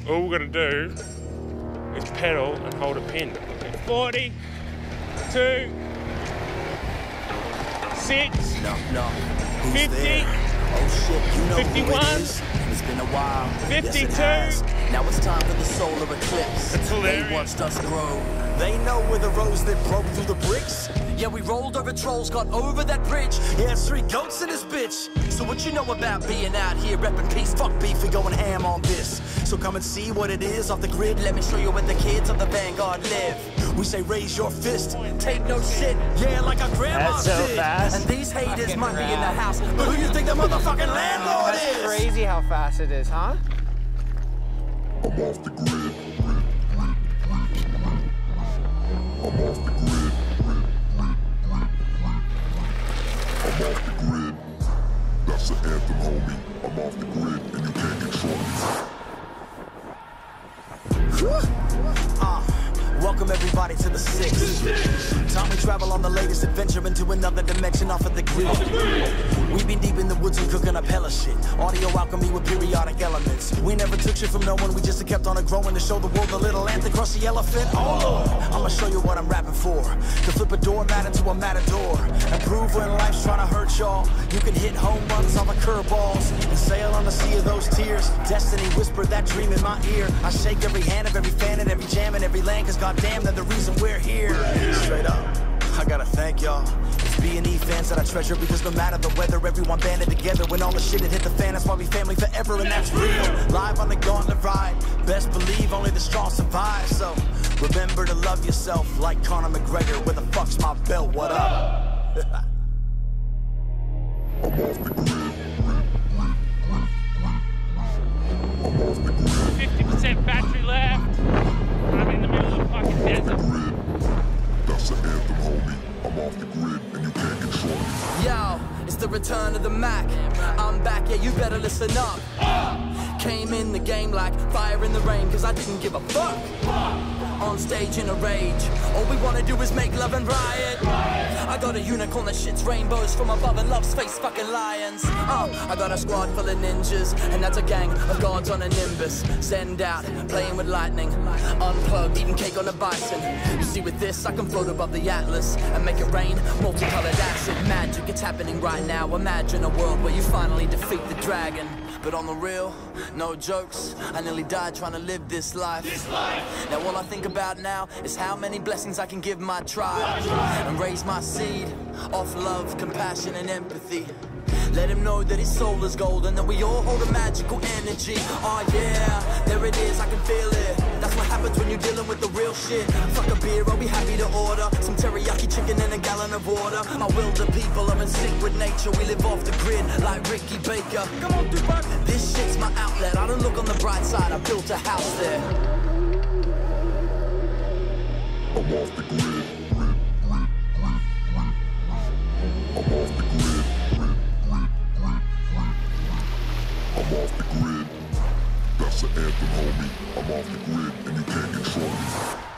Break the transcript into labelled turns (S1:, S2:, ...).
S1: all we're gonna do is pedal and hold a pin. 40, 2, 6, 50,
S2: oh shit, you know
S1: 51,
S2: it's been a while.
S1: 52.
S2: Yes, now it's time for the solar eclipse. They watched us grow. They know we're the rose that broke through the bricks. Yeah, we rolled over trolls, got over that bridge. Yeah, it's 3 goats in this bitch. So what you know about being out here repping peace? Fuck beef, we going ham on this. So come and see what it is off the grid. Let me show you where the kids of the vanguard live. We say raise your fist, take no shit. Yeah, like our grandma did.
S3: Fast.
S2: And these haters might be in the house, but who you think the motherfucking landlord is?
S3: That's crazy how fast it is, huh?
S4: I'm off the grid. I'm off the grid. I'm off the grid. That's the anthem, homie. I'm off the grid and you can't control me.
S2: Welcome everybody to the 6th. Time we travel on the latest adventure into another dimension off of the grid. We've been deep in the woods and cooking up hella shit. Audio alchemy with periodic elements. We never took shit from no one, we just kept on it growing to show the world the little ant that crossed the elephant. Oh Lord, I'ma show you what I'm rapping for. To flip a doormat into a matador. And prove when life's trying to hurt y'all, you can hit home runs off of curveballs and sail on the sea of those tears. Destiny whispered that dream in my ear. I shake every hand of every fan and every jam in every land, cause goddamn, they're the reason we're here. Straight up, I gotta thank y'all. It's B&E fans that I treasure, because no matter the weather, everyone banded together when all the shit had hit the fan. That's why we family forever, and that's real. Live on the gauntlet ride, best believe only the strong survive. So remember to love yourself like Conor McGregor. Where the fuck's my belt? What up?
S4: I'm off the grid. I'm off the grid.
S1: 50% battery left. I'm in the middle of the fucking desert.
S4: That's the anthem, homie. I'm off the grid and you can't control me.
S2: Yo, it's the return of the Mac. I'm back, yeah, you better listen up. Came in the game like fire in the rain, cause I didn't give a fuck. On stage in a rage, all we wanna do is make love and riot. I got a unicorn that shits rainbows from above and loves face fucking lions. I got a squad full of ninjas, and that's a gang of gods on a nimbus. Send out, playing with lightning, unplugged, eating cake on a bison. You see, with this I can float above the atlas and make it rain, multicolored acid magic. It's happening right now. Imagine a world where you finally defeat the dragon. But on the real, no jokes, I nearly died trying to live this life. Now all I think about now is how many blessings I can give my tribe and raise my seed off love, compassion and empathy. Let him know that his soul is gold and that we all hold a magical energy. Oh yeah, there it is, I can feel it. That's what happens when you're dealing with the real shit. Fuck a beer, I'll be happy to order some teriyaki chicken and a gallon of water. My will to people are in sync with nature. We live off the grid like Ricky Baker. Come on, Tupac. This shit's my outlet. I don't look on the bright side, I built a house there.
S4: I'm off the grid. I'm off the grid. I'm off the grid. That's the anthem, homie. I'm off the grid and you can't control me.